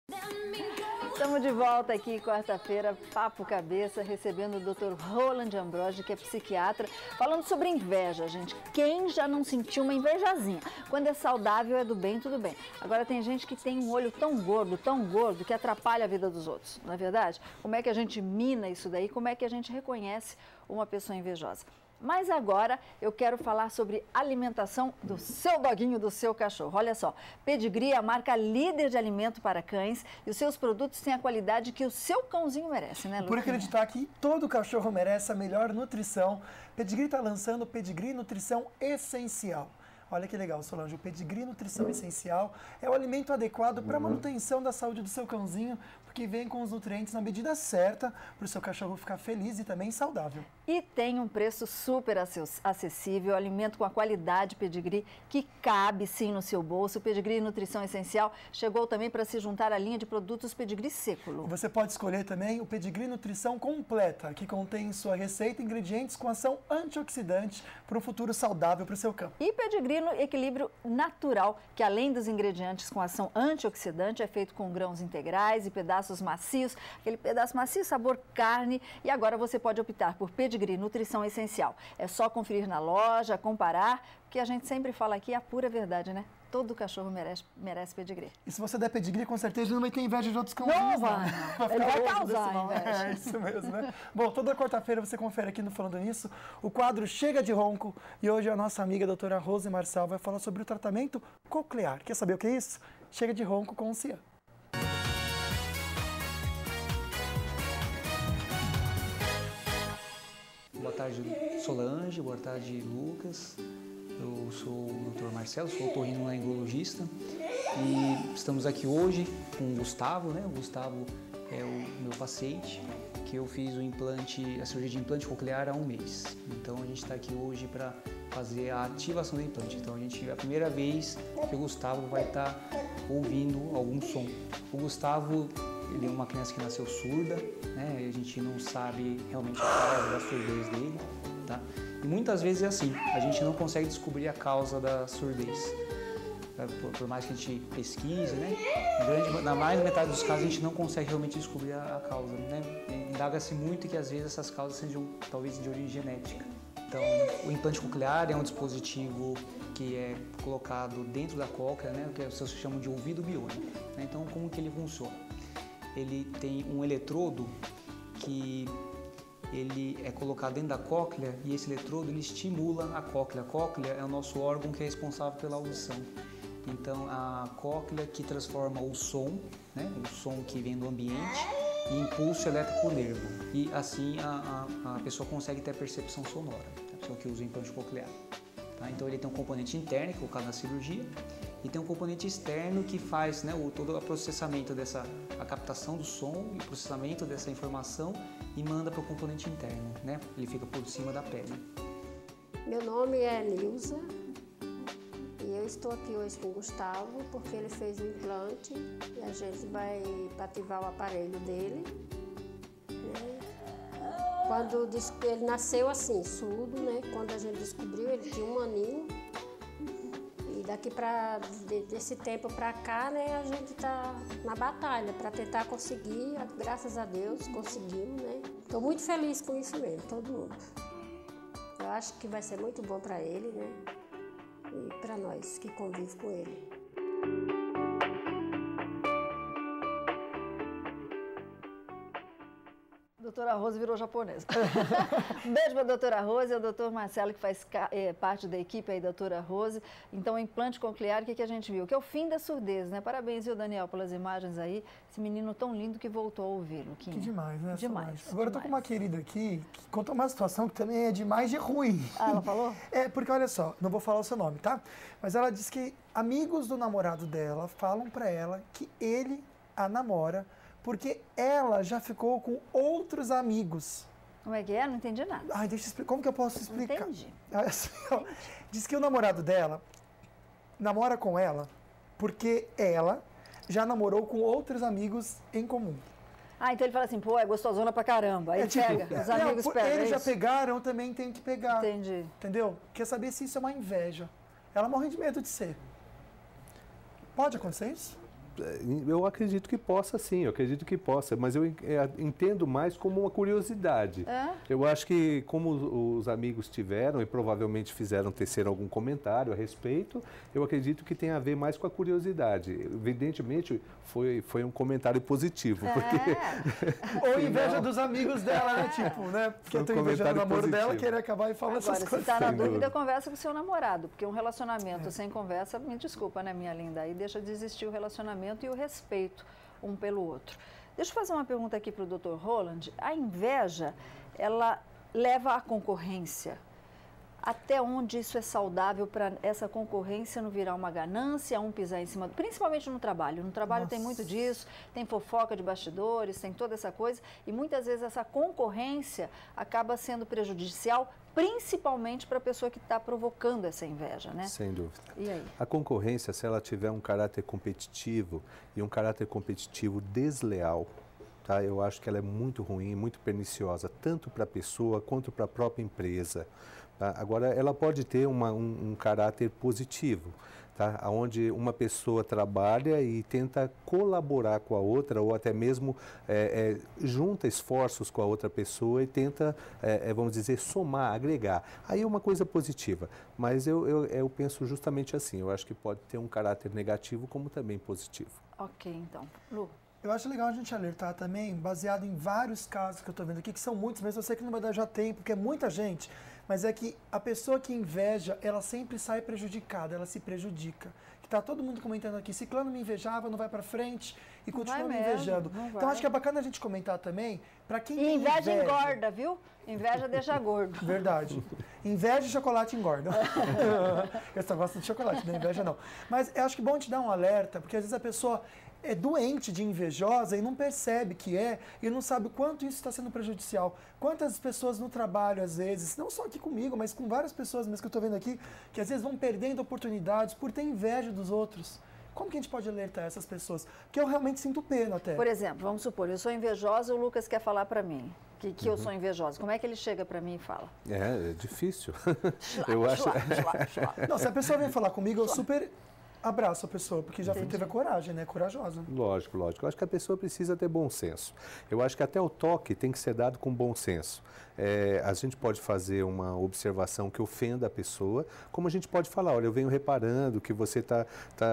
Estamos de volta aqui, quarta-feira, Papo Cabeça, recebendo o Dr. Roland Ambrogi, que é psiquiatra, falando sobre inveja, gente. Quem já não sentiu uma invejazinha? Quando é saudável, é do bem, tudo bem. Agora tem gente que tem um olho tão gordo, que atrapalha a vida dos outros, não é verdade? Como é que a gente mina isso daí? Como é que a gente reconhece uma pessoa invejosa? Mas agora eu quero falar sobre alimentação do seu doguinho, do seu cachorro. Olha só, Pedigree é a marca líder de alimento para cães e os seus produtos têm a qualidade que o seu cãozinho merece, né, Luquinha? Por acreditar que todo cachorro merece a melhor nutrição, Pedigree está lançando o Pedigree Nutrição Essencial. Olha que legal, Solange, o Pedigree Nutrição Essencial é o alimento adequado para a manutenção da saúde do seu cãozinho, porque vem com os nutrientes na medida certa para o seu cachorro ficar feliz e também saudável. E tem um preço super acessível, alimento com a qualidade Pedigree que cabe sim no seu bolso. O Pedigree Nutrição Essencial chegou também para se juntar à linha de produtos Pedigree Seculo. Você pode escolher também o Pedigree Nutrição Completa, que contém em sua receita ingredientes com ação antioxidante para um futuro saudável para o seu cão. E Pedigree no equilíbrio natural, que além dos ingredientes com ação antioxidante, é feito com grãos integrais e pedaços macios, aquele pedaço macio sabor carne. E agora você pode optar por Pedigree Nutrição Essencial. É só conferir na loja, comparar, porque a gente sempre fala aqui a pura verdade, né? Todo cachorro merece Pedigree. E se você der Pedigree, com certeza não vai ter inveja de outros cãozinhos. Não vai. Ele vai causar inveja. É isso mesmo, né? Bom, toda quarta-feira você confere aqui no Falando Nisso o quadro Chega de Ronco. E hoje a nossa amiga a doutora Rose Marçal vai falar sobre o tratamento coclear. Quer saber o que é isso? Chega de Ronco com o Cian. Boa tarde, Solange. Boa tarde, Lucas. Eu sou o Dr. Marcelo, sou otorrinolaringologista e estamos aqui hoje com o Gustavo, né? O Gustavo é o meu paciente, que eu fiz a cirurgia de implante coclear há um mês. Então a gente está aqui hoje para fazer a ativação do implante. Então é a primeira vez que o Gustavo vai estar ouvindo algum som. O Gustavo, ele é uma criança que nasceu surda, né? A gente não sabe realmente a causa da surdez dele, tá? E muitas vezes é assim, a gente não consegue descobrir a causa da surdez. Por mais que a gente pesquise, né? Na mais da metade dos casos a gente não consegue realmente descobrir a causa, né? Indaga-se muito que às vezes essas causas sejam talvez de origem genética. Então, o implante coclear é um dispositivo que é colocado dentro da cóclea, né? O que vocês chamam de ouvido biônico. Né? Então, como que ele funciona? Ele tem um eletrodo que ele é colocado dentro da cóclea e esse eletrodo ele estimula a cóclea. A cóclea é o nosso órgão que é responsável pela audição. Então a cóclea que transforma o som, né, o som que vem do ambiente, em impulso elétrico por nervo. E assim a pessoa consegue ter a percepção sonora, a pessoa que usa o implante coclear. Tá? Então ele tem um componente interno, colocado na cirurgia, e tem um componente externo que faz, né, todo o processamento a captação do som e o processamento dessa informação e manda para o componente interno, né? Ele fica por cima da pele. Meu nome é Nilza e eu estou aqui hoje com o Gustavo porque ele fez o implante e a gente vai ativar o aparelho dele. Né? Quando ele nasceu assim, surdo, né? Quando a gente descobriu, ele tinha 1 aninho. Desse tempo para cá, né, a gente está na batalha para tentar conseguir, graças a Deus, conseguimos, né? Estou muito feliz com isso mesmo, todo mundo. Eu acho que vai ser muito bom para ele, né? E para nós que convivem com ele. Doutora Rose virou japonesa. Um beijo para a doutora Rose e ao doutor Marcelo, que faz parte da equipe aí, doutora Rose. Então, o implante coclear, o que a gente viu? Que é o fim da surdez, né? Parabéns, viu, Daniel, pelas imagens aí. Esse menino tão lindo que voltou a ouvi-lo. Que demais, né? Demais. Agora eu tô com uma querida aqui que conta uma situação que também é demais de ruim. Ah, ela falou? É, porque olha só, não vou falar o seu nome, tá? Mas ela disse que amigos do namorado dela falam para ela que ele a namora porque ela já ficou com outros amigos. Como é que é? Não entendi nada. Ai, deixa eu explicar. Como que eu posso explicar? Entendi. Assim, ó, diz que o namorado dela namora com ela porque ela já namorou com outros amigos em comum. Ah, então ele fala assim, pô, é gostosona pra caramba. Aí pega, os amigos pegam. Eles já pegaram, eu também tenho que pegar. Entendi. Entendeu? Quer saber se isso é uma inveja. Ela morre de medo de ser. Pode acontecer isso? eu acredito que possa sim, eu acredito que possa, mas eu entendo mais como uma curiosidade. Eu acho que como os amigos tiveram e provavelmente teceram algum comentário a respeito, eu acredito que tem a ver mais com a curiosidade. Evidentemente foi um comentário positivo. Porque... Ou inveja dos amigos dela, né? Tipo, né? Porque eu tô invejando o namoro dela, querer acabar e falar essas coisas. Agora, se tá na dúvida, conversa com o seu namorado, porque um relacionamento sem conversa, me desculpa, né, minha linda, aí deixa de existir o relacionamento e o respeito um pelo outro. Deixa eu fazer uma pergunta aqui para o Dr. Roland. A inveja, ela leva à concorrência. Até onde isso é saudável para essa concorrência não virar uma ganância, um pisar em cima, principalmente no trabalho. No trabalho tem muito disso, tem fofoca de bastidores, tem toda essa coisa, e muitas vezes essa concorrência acaba sendo prejudicial, principalmente para a pessoa que está provocando essa inveja, né? Sem dúvida. E aí? A concorrência, se ela tiver um caráter competitivo e um caráter competitivo desleal, tá? Eu acho que ela é muito ruim, muito perniciosa, tanto para a pessoa quanto para a própria empresa. Tá? Agora, ela pode ter um caráter positivo, tá? Onde uma pessoa trabalha e tenta colaborar com a outra, ou até mesmo junta esforços com a outra pessoa e tenta, vamos dizer, somar, agregar. Aí é uma coisa positiva, mas eu penso justamente assim, eu acho que pode ter um caráter negativo como também positivo. Ok, então. Lu? Eu acho legal a gente alertar também, baseado em vários casos que eu estou vendo aqui, que são muitos, mas eu sei que não vai dar já tempo, porque é muita gente, mas é que a pessoa que inveja, ela sempre sai prejudicada, ela se prejudica. Que tá todo mundo comentando aqui, ciclano me invejava, não vai para frente e continua me invejando. Então acho que é bacana a gente comentar também, para quem tem inveja engorda, viu? Inveja deixa gordo. Verdade. Inveja e chocolate engorda. Eu só gosto de chocolate, não inveja não. Mas eu acho que é bom te dar um alerta, porque às vezes a pessoa é doente de invejosa e não percebe que e não sabe o quanto isso está sendo prejudicial. Quantas pessoas no trabalho, às vezes, não só aqui comigo, mas com várias pessoas mesmo que eu estou vendo aqui, que às vezes vão perdendo oportunidades por ter inveja dos outros. Como que a gente pode alertar essas pessoas? Porque eu realmente sinto pena até. Por exemplo, vamos supor, eu sou invejosa e o Lucas quer falar para mim que eu sou invejosa. Como é que ele chega para mim e fala? É difícil. Eu acho. Não, se a pessoa vem falar comigo, eu super abraço a pessoa, porque já teve a coragem, né? Corajosa. Lógico, lógico. Eu acho que a pessoa precisa ter bom senso. Eu acho que até o toque tem que ser dado com bom senso. A gente pode fazer uma observação que ofenda a pessoa, como a gente pode falar, olha, eu venho reparando que você tá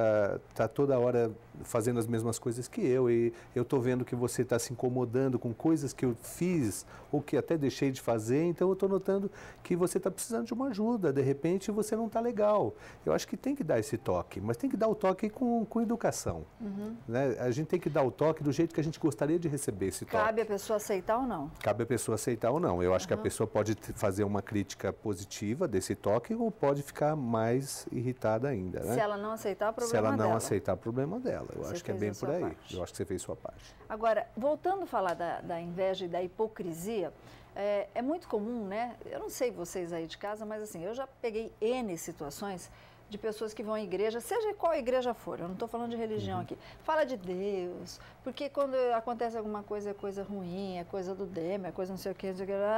toda hora fazendo as mesmas coisas que eu, e eu estou vendo que você está se incomodando com coisas que eu fiz ou que até deixei de fazer, então eu estou notando que você está precisando de uma ajuda, de repente você não está legal. Eu acho que tem que dar esse toque, mas tem que dar o toque com educação. Né? A gente tem que dar o toque do jeito que a gente gostaria de receber esse toque. Cabe a pessoa aceitar ou não? Cabe a pessoa aceitar ou não. Eu acho que a pessoa pode fazer uma crítica positiva desse toque ou pode ficar mais irritada ainda. Né? Se ela não aceitar, o problema dela. Se ela não dela. aceitar, o problema dela. Eu Você acho que é bem por aí. parte. Eu acho que você fez sua parte. Agora, voltando a falar da inveja e da hipocrisia, é muito comum, né? Eu não sei vocês aí de casa, mas assim, eu já peguei N situações de pessoas que vão à igreja, seja qual igreja for, eu não estou falando de religião aqui, fala de Deus, porque quando acontece alguma coisa, é coisa ruim, é coisa do demo, é coisa não sei o que,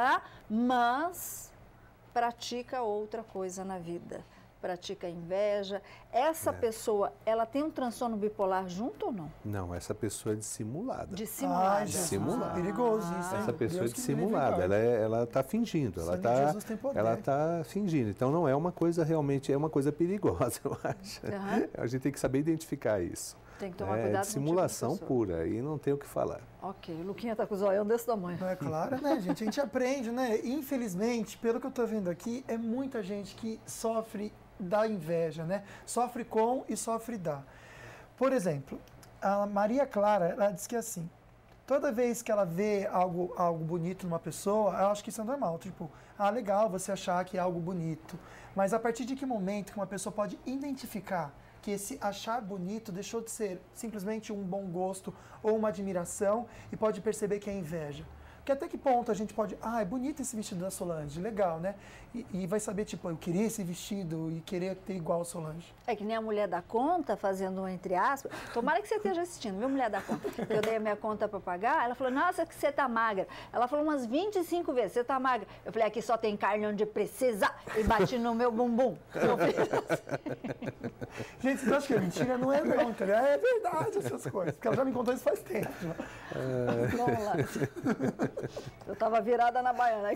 mas pratica outra coisa na vida, pratica inveja. Essa pessoa, ela tem um transtorno bipolar junto ou não? Não, essa pessoa é dissimulada. Dissimulada. Dissimulada. Perigoso isso, hein? Essa pessoa Deus é que me livre, dissimulada, guarde. ela está fingindo, Sangue de Jesus tem poder. ela está fingindo. Então não é uma coisa realmente, é uma coisa perigosa, eu acho. A gente tem que saber identificar isso. Tem que tomar cuidado com dissimulação o tipo de pessoa. pura, e não tem o que falar. Ok, o Luquinha tá com o zoião desse tamanho. É claro, né, gente? A gente aprende, né? Infelizmente, pelo que eu tô vendo aqui, é muita gente que sofre da inveja, né? Sofre com e sofre da. Por exemplo, a Maria Clara, ela diz que é assim, toda vez que ela vê algo bonito numa pessoa, ela acha que isso é normal. Tipo, legal você achar que é algo bonito. Mas a partir de que momento que uma pessoa pode identificar que esse achar bonito deixou de ser simplesmente um bom gosto ou uma admiração e pode perceber que é inveja? Porque até que ponto a gente pode, é bonito esse vestido da Solange, legal, né? E vai saber, tipo, eu queria esse vestido e querer ter igual a Solange. É que nem a mulher da conta, fazendo um entre aspas. Tomara que você esteja assistindo, viu, mulher da conta? Eu dei a minha conta para pagar, ela falou, nossa, que você tá magra. Ela falou umas 25 vezes, você tá magra. Eu falei, aqui só tem carne onde precisa. E bati no meu bumbum. Eu fiz assim. Gente, vocês acham que é mentira? Não é não, entendeu? É verdade essas coisas. Porque ela já me contou isso faz tempo. Vamos lá. Eu tava virada na baiana.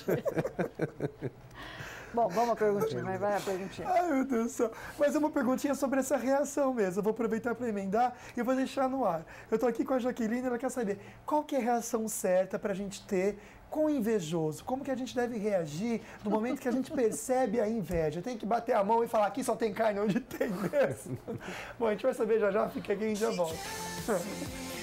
Bom, vamos a perguntinha, mas vai a perguntinha. Ai, meu Deus do céu. Mas é uma perguntinha sobre essa reação mesmo. Eu vou aproveitar para emendar e vou deixar no ar. Eu tô aqui com a Jaqueline, ela quer saber qual que é a reação certa para a gente ter com o invejoso. Como que a gente deve reagir no momento que a gente percebe a inveja? Tem que bater a mão e falar, aqui só tem carne onde tem mesmo. Bom, a gente vai saber já, fica aqui e já volta.